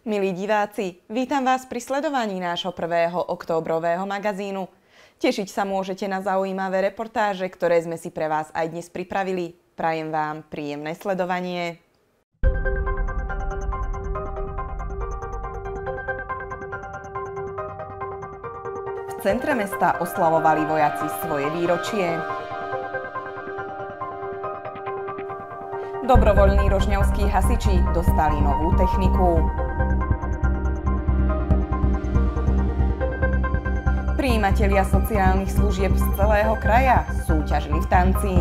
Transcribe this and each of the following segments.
Milí diváci, vítam vás pri sledovaní nášho 1. októbrového magazínu. Tešiť sa môžete na zaujímavé reportáže, ktoré sme si pre vás aj dnes pripravili. Prajem vám príjemné sledovanie. V centre mesta oslavovali vojaci svoje výročie. Dobrovoľní rožňavskí hasiči dostali novú techniku. Prijímatelia sociálnych služieb z celého kraja súťažili v tanci.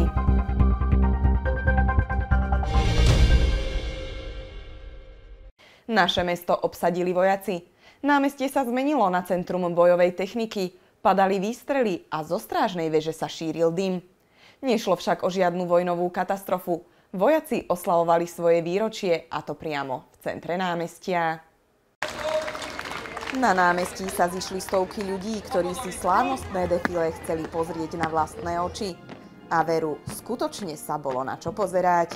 Naše mesto obsadili vojaci. Námestie sa zmenilo na centrum bojovej techniky, padali výstrely a zo strážnej veže sa šíril dym. Nešlo však o žiadnu vojnovú katastrofu. Vojaci oslavovali svoje výročie, a to priamo v centre námestia. Na námestí sa zišli stovky ľudí, ktorí si slávnostné defilé chceli pozrieť na vlastné oči. A veru, skutočne sa bolo na čo pozerať.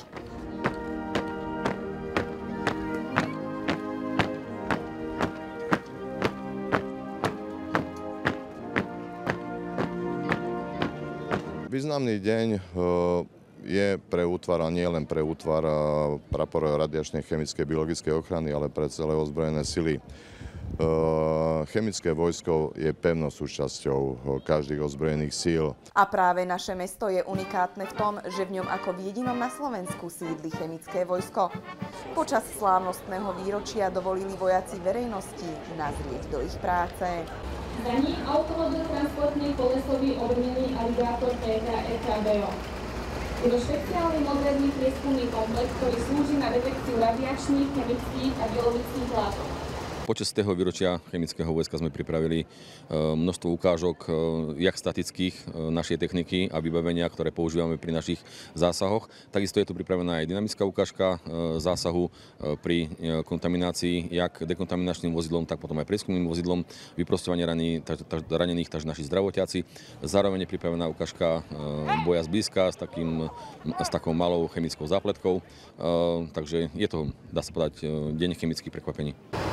Významný deň je pre útvar, a nie len pre útvar praporov radiačnej, chemickej, biologickej ochrany, ale pre celé ozbrojené sily. Chemické vojsko je pevnou súčasťou každých ozbrojených síl. A práve naše mesto je unikátne v tom, že v ňom ako v jedinom na Slovensku sídli chemické vojsko. Počas slávnostného výročia dovolili vojaci verejnosti nazrieť do ich práce. Zbraní automobil transportný kolesový obrnený aligátor Tetra EKBO. Je to špeciálny moderný prieskumný komplex, ktorý slúži na detekciu radiačných, chemických a biologických látok. Počas toho výročia chemického vojska sme pripravili množstvo ukážok, jak statických našej techniky a vybavenia, ktoré používame pri našich zásahoch. Takisto je tu pripravená aj dynamická ukážka zásahu pri kontaminácii, jak dekontaminačným vozidlom, tak potom aj prieskumným vozidlom, vyprosťovanie ranených, takže naši zdravotiaci. Zároveň je pripravená ukážka boja zblízka s takou malou chemickou zápletkou. Takže je to, dá sa povedať, deň chemických prekvapení.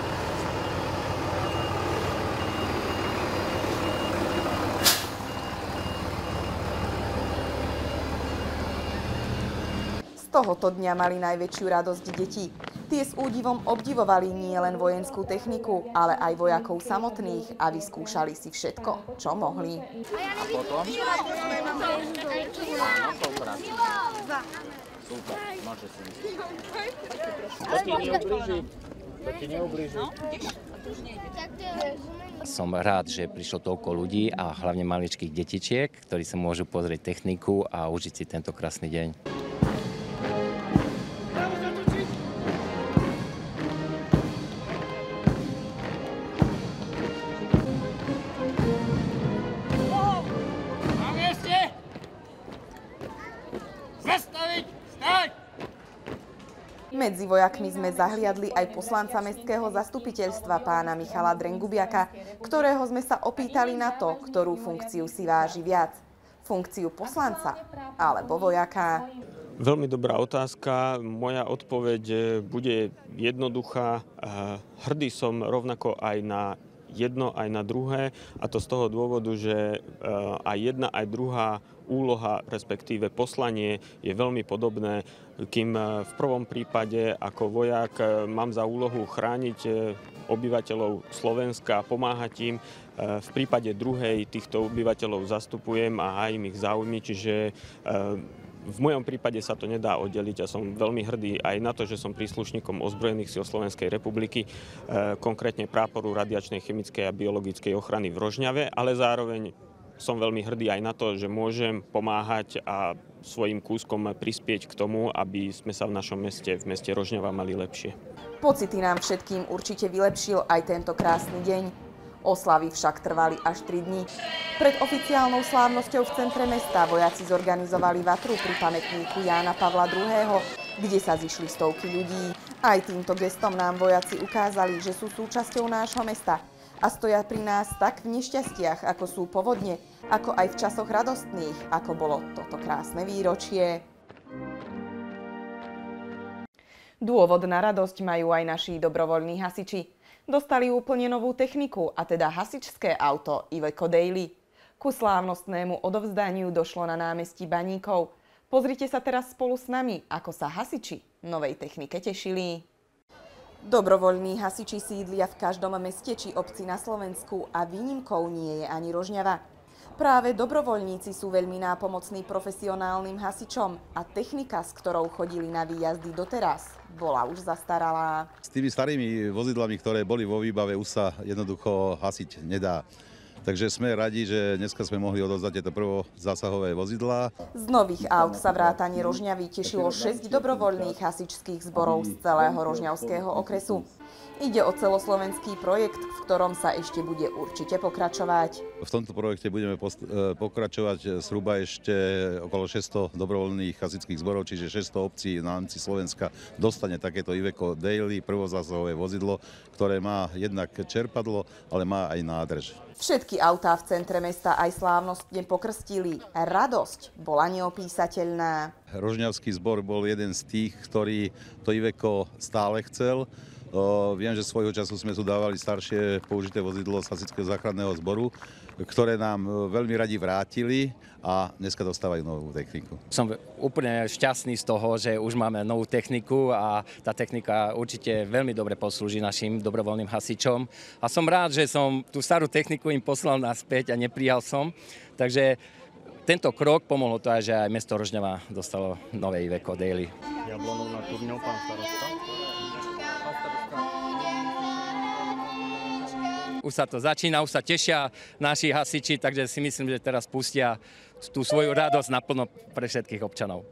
Z tohoto dňa mali najväčšiu radosť deti. Tie s údivom obdivovali nielen vojenskú techniku, ale aj vojakov samotných a vyskúšali si všetko, čo mohli. A potom? Super, môže si myslieť. To ti neublíži. Som rád, že prišlo toľko ľudí a hlavne maličkých detičiek, ktorí sa môžu pozrieť techniku a užiť si tento krásny deň. Medzi vojakmi sme zahliadli aj poslanca mestského zastupiteľstva pána Michala Drengubiaka, ktorého sme sa opýtali na to, ktorú funkciu si váži viac. Funkciu poslanca alebo vojaka. Veľmi dobrá otázka. Moja odpoveď bude jednoduchá. Hrdý som rovnako aj na jedno, aj na druhé. A to z toho dôvodu, že aj jedna, aj druhá úloha, respektíve poslanie je veľmi podobné, kým v prvom prípade ako vojak mám za úlohu chrániť obyvateľov Slovenska, pomáhať im. V prípade druhej týchto obyvateľov zastupujem a hájim ich záujmy, čiže v mojom prípade sa to nedá oddeliť a som veľmi hrdý aj na to, že som príslušníkom ozbrojených síl Slovenskej republiky, konkrétne práporu radiačnej, chemickej a biologickej ochrany v Rožňave, ale zároveň som veľmi hrdý aj na to, že môžem pomáhať a svojím kúskom prispieť k tomu, aby sme sa v našom meste, v meste Rožňava, mali lepšie. Pocity nám všetkým určite vylepšil aj tento krásny deň. Oslavy však trvali až 3 dni. Pred oficiálnou slávnosťou v centre mesta vojaci zorganizovali vatru pri pamätníku Jána Pavla II., kde sa zišli stovky ľudí. Aj týmto gestom nám vojaci ukázali, že sú súčasťou nášho mesta a stoja pri nás tak v nešťastiach, ako sú povodne, ako aj v časoch radostných, ako bolo toto krásne výročie. Dôvod na radosť majú aj naši dobrovoľní hasiči. Dostali úplne novú techniku, a teda hasičské auto Iveco Daily. Ku slávnostnému odovzdaniu došlo na námestí Baníkov. Pozrite sa teraz spolu s nami, ako sa hasiči novej technike tešili. Dobrovoľní hasiči sídlia v každom meste či obci na Slovensku a výnimkou nie je ani Rožňava. Práve dobrovoľníci sú veľmi nápomocní profesionálnym hasičom a technika, s ktorou chodili na výjazdy doteraz, bola už zastaralá. S tými starými vozidlami, ktoré boli vo výbave, už sa jednoducho hasiť nedá. Takže sme radi, že dneska sme mohli odovzdať tieto prvozásahové vozidlá. Z nových aut sa vrátane Rožňavy tešilo 6 dobrovoľných hasičských zborov z celého rožňavského okresu. Ide o celoslovenský projekt, v ktorom sa ešte bude určite pokračovať. V tomto projekte budeme pokračovať zhruba ešte okolo 600 dobrovoľných hasičských zborov, čiže 600 obcí na rámci Slovenska dostane takéto Iveco Daily prvozásahové vozidlo, ktoré má jednak čerpadlo, ale má aj nádrž. Všetky autá v centre mesta aj slávnostne pokrstili. Radosť bola neopísateľná. Rožňavský zbor bol jeden z tých, ktorý to Iveco stále chcel. Viem, že svojho času sme tu dávali staršie použité vozidlo z hasičského záchranného zboru, ktoré nám veľmi radi vrátili a dneska dostávajú novú techniku. Som úplne šťastný z toho, že už máme novú techniku a tá technika určite veľmi dobre poslúži našim dobrovoľným hasičom. A som rád, že som tú starú techniku im poslal naspäť a neprijal som. Takže tento krok pomohlo to aj, že aj mesto Rožňava dostalo nové Iveco Daily. Jablonov na Turňov, pán starosta. Už sa to začína, už sa tešia naši hasiči, takže si myslím, že teraz pustia tú svoju radosť naplno pre všetkých občanov.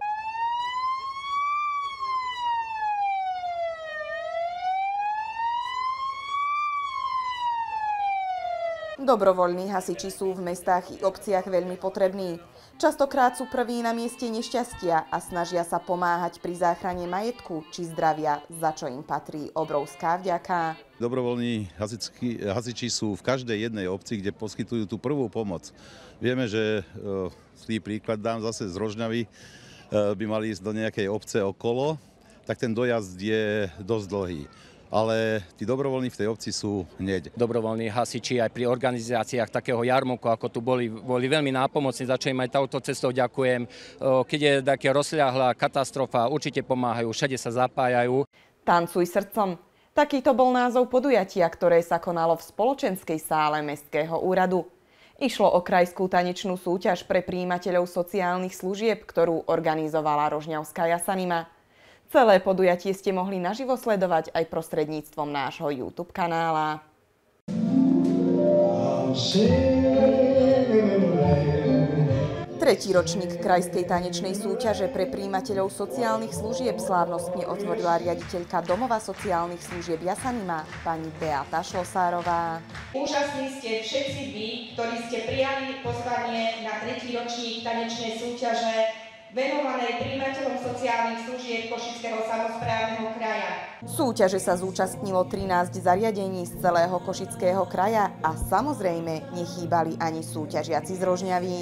Dobrovoľní hasiči sú v mestách i obciach veľmi potrební. Častokrát sú prví na mieste nešťastia a snažia sa pomáhať pri záchrane majetku či zdravia, za čo im patrí obrovská vďaka. Dobrovoľní hasiči sú v každej jednej obci, kde poskytujú tú prvú pomoc. Vieme, že zlý príklad dám zase z Rožňavy, by mali ísť do nejakej obce okolo, tak ten dojazd je dosť dlhý. Ale tí dobrovoľní v tej obci sú hneď. Dobrovoľní hasiči aj pri organizáciách takého jarmoku, ako tu boli veľmi nápomocní, za čo im aj touto cestou ďakujem. Keď je také rozľahlá katastrofa, určite pomáhajú, všade sa zapájajú. Tancuj srdcom. Takýto bol názov podujatia, ktoré sa konalo v spoločenskej sále Mestského úradu. Išlo o krajskú tanečnú súťaž pre prijímateľov sociálnych služieb, ktorú organizovala Rožňavská Jasanima. Celé podujatie ste mohli naživo sledovať aj prostredníctvom nášho YouTube kanála. Tretí ročník krajskej tanečnej súťaže pre prijímateľov sociálnych služieb slávnostne otvorila riaditeľka Domova sociálnych služieb Jasanima, pani Beata Šlosárová. Úžasní ste všetci vy, ktorí ste prijali pozvanie na tretí ročník tanečnej súťaže venovanej prijímateľom sociálnych služieb Košického samosprávneho kraja. Súťaže sa zúčastnilo 13 zariadení z celého Košického kraja a samozrejme nechýbali ani súťažiaci z Rožňavy.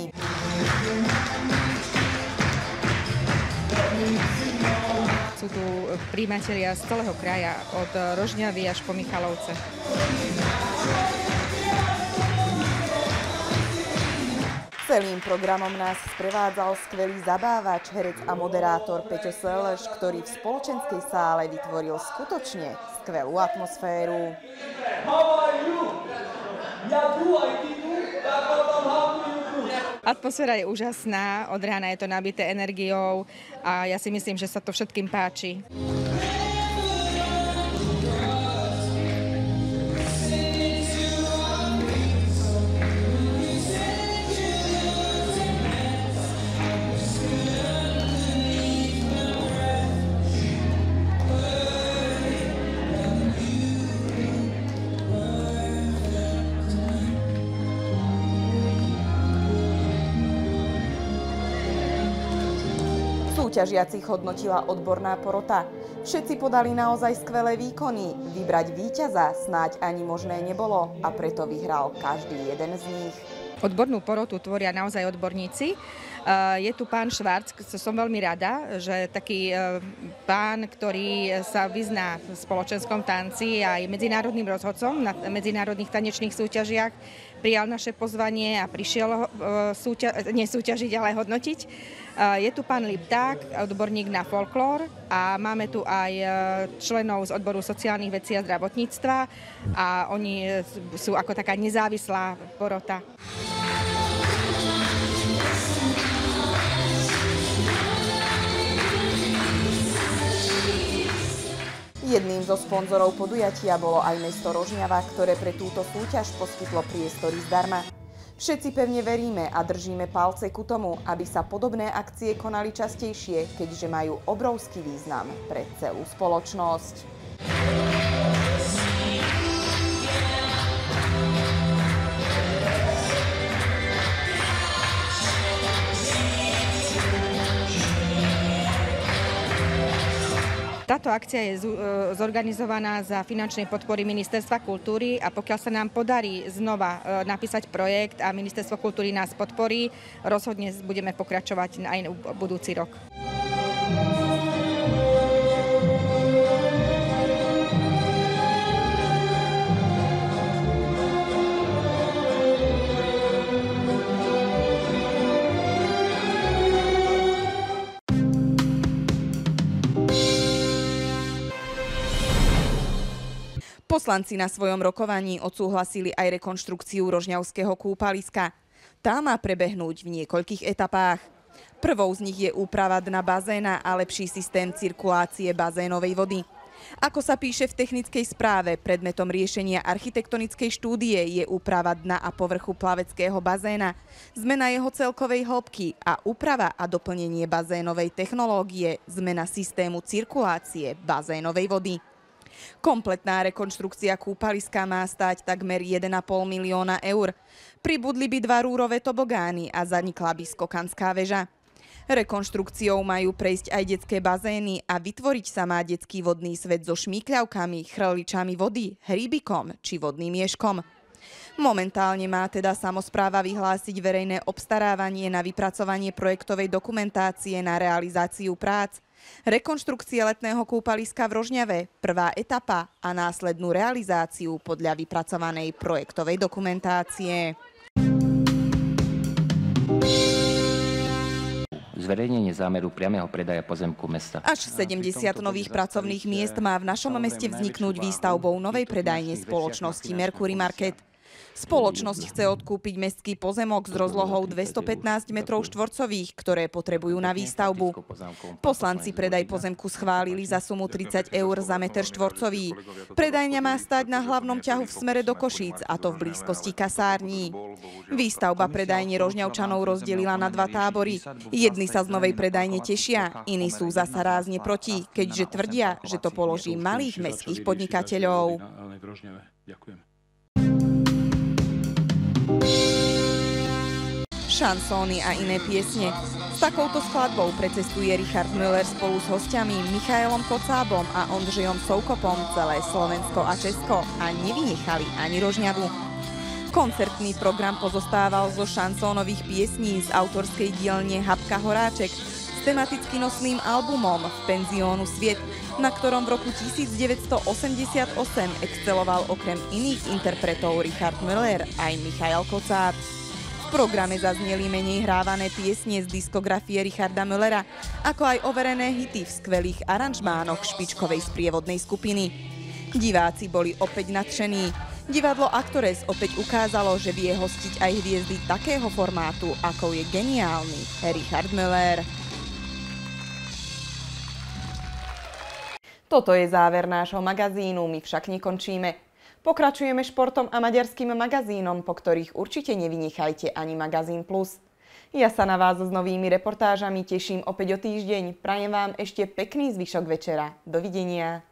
Sú tu prijímatelia z celého kraja, od Rožňavy až po Michalovce. Celým programom nás sprevádzal skvelý zabávač, herec a moderátor Peťo Seleš, ktorý v spoločenskej sále vytvoril skutočne skvelú atmosféru. Atmosféra je úžasná, od rána je to nabité energiou a ja si myslím, že sa to všetkým páči. Súťažiacich hodnotila odborná porota. Všetci podali naozaj skvelé výkony. Vybrať víťaza snáď ani možné nebolo a preto vyhral každý jeden z nich. Odbornú porotu tvoria naozaj odborníci Je tu pán Švarc, som veľmi rada, že taký pán, ktorý sa vyzná v spoločenskom tanci a je medzinárodným rozhodcom na medzinárodných tanečných súťažiach, prijal naše pozvanie a prišiel nesúťažiť, ale hodnotiť. Je tu pán Lipták, odborník na folklór a máme tu aj členov z odboru sociálnych vecí a zdravotníctva a oni sú ako taká nezávislá porota. Jedným zo sponzorov podujatia bolo aj mesto Rožňava, ktoré pre túto súťaž poskytlo priestory zdarma. Všetci pevne veríme a držíme palce ku tomu, aby sa podobné akcie konali častejšie, keďže majú obrovský význam pre celú spoločnosť. Táto akcia je zorganizovaná za finančnej podpory Ministerstva kultúry a pokiaľ sa nám podarí znova napísať projekt a Ministerstvo kultúry nás podporí, rozhodne budeme pokračovať aj budúci rok. Poslanci na svojom rokovaní odsúhlasili aj rekonštrukciu rožňavského kúpaliska. Tá má prebehnúť v niekoľkých etapách. Prvou z nich je úprava dna bazéna a lepší systém cirkulácie bazénovej vody. Ako sa píše v technickej správe, predmetom riešenia architektonickej štúdie je úprava dna a povrchu plaveckého bazéna, zmena jeho celkovej hĺbky a úprava a doplnenie bazénovej technológie, zmena systému cirkulácie bazénovej vody. Kompletná rekonštrukcia kúpaliska má stáť takmer 1,5 milióna eur. Pribudli by 2 rúrové tobogány a zanikla by skokanská väža. Rekonštrukciou majú prejsť aj detské bazény a vytvoriť sa má detský vodný svet so šmíkľavkami, chrličami vody, hríbikom či vodným ježkom. Momentálne má teda samospráva vyhlásiť verejné obstarávanie na vypracovanie projektovej dokumentácie na realizáciu prác, rekonštrukcie letného kúpaliska v Rožňave, prvá etapa a následnú realizáciu podľa vypracovanej projektovej dokumentácie. Zverejnenie zámeru priameho predaja pozemku mesta. Až 70 nových pracovných miest má v našom meste vzniknúť výstavbou novej predajne spoločnosti Mercury Market. Spoločnosť chce odkúpiť mestský pozemok s rozlohou 215 metrov štvorcových, ktoré potrebujú na výstavbu. Poslanci predaj pozemku schválili za sumu 30 eur za meter štvorcový. Predajňa má stáť na hlavnom ťahu v smere do Košíc, a to v blízkosti kasární. Výstavba predajne Rožňavčanov rozdelila na 2 tábory. Jedni sa z novej predajne tešia, iní sú zasa rázne proti, keďže tvrdia, že to položí malých mestských podnikateľov. Šansóny a iné piesne. S takouto skladbou precestuje Richard Müller spolu s hostiami Michailom Kocábom a Ondřejom Soukopom celé Slovensko a Česko a nevynechali ani Rožňavu. Koncertný program pozostával zo šansónových piesní z autorskej dielne Habka Horáček s tematicky nosným albumom V penziónu Sviet, na ktorom v roku 1988 exceloval okrem iných interpretov Richard Müller aj Michail Kocáb. V programe zazneli menej hrávané piesne z diskografie Richarda Müllera, ako aj overené hity v skvelých aranžmánoch špičkovej sprievodnej skupiny. Diváci boli opäť nadšení. Divadlo Actores opäť ukázalo, že vie hostiť aj hviezdy takého formátu, ako je geniálny Richard Müller. Toto je záver nášho magazínu, my však nekončíme. Pokračujeme športom a maďarským magazínom, po ktorých určite nevynechajte ani Magazín Plus. Ja sa na vás s novými reportážami teším opäť o týždeň. Prajem vám ešte pekný zvyšok večera. Dovidenia.